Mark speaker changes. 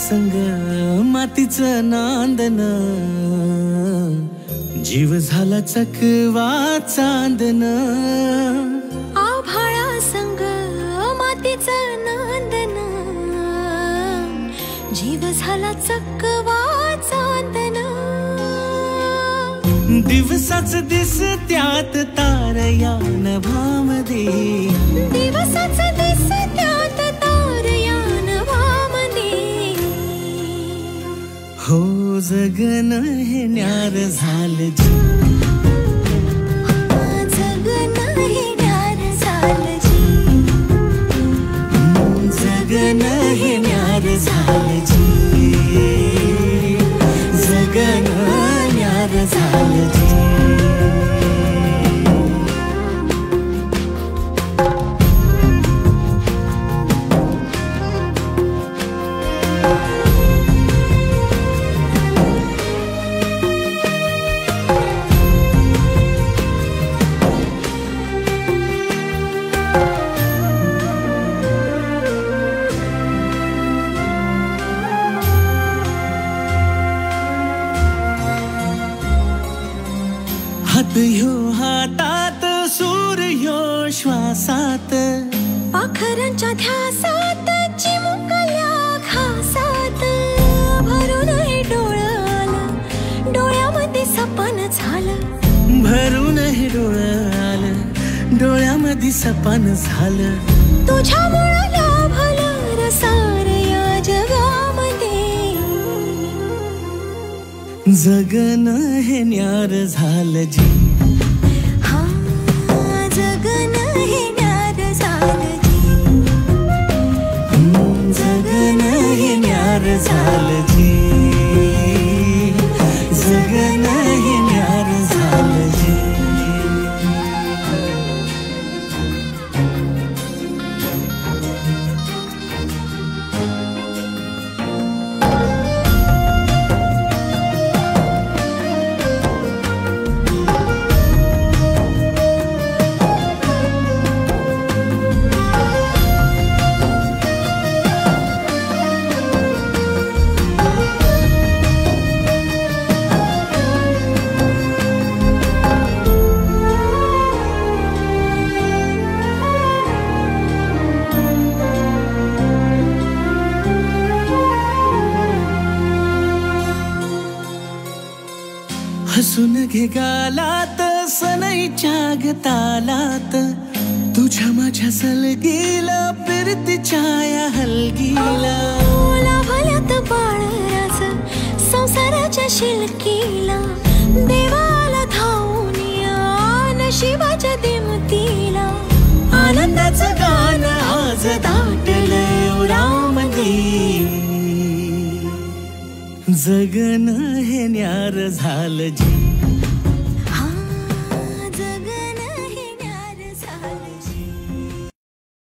Speaker 1: संग मातीचं नांदन, जीव झाला चकवा चांदन.
Speaker 2: आभाळा संग मातीचं नांदन, जीव झाला चकवा चांदन.
Speaker 1: दिवसाच दिसत्यात तारया नभामध्ये,
Speaker 2: दिवसाच दिसत्यात तारया नभामध्ये.
Speaker 1: हो जगन हे न्यार झालं जी,
Speaker 2: जगन हे न्यार झालं जी,
Speaker 1: जगन हे न्यार झालं जी, जगन न्यार झालं जी. हात ह्यो हातात, सूर ह्यो श्वासात,
Speaker 2: पाखरांच्या ध्यासात, चिमुकल्या घासात. भरून हे डोळं आलं, डोळ्यामध्ये सपन झालं.
Speaker 1: भरून हे डोळं आलं, डोळ्यामध्ये सपन झालं.
Speaker 2: तुझ्यामुळं लाभलं रसार या जगामध्ये.
Speaker 1: जगन हे न्यार झालं जी,
Speaker 2: हा जगन हे न्यार झालं जी,
Speaker 1: जगन हे न्यार झालं जी, जगन हे न्यार झालं जी. हसून घे गालात, सनईच्या गतालात, तुझ्या माझ्या सलगीला, फिरतीच्या या हलगीला.
Speaker 2: लाभल्यात बाळराज संसाराच्या शिलकीला. देवाला धावून या नशिबाच्या दिमतीला.
Speaker 1: आनंदाचं गाणं आज दाटलंय उरामध्ये. जगन हे न्यार झालं जी,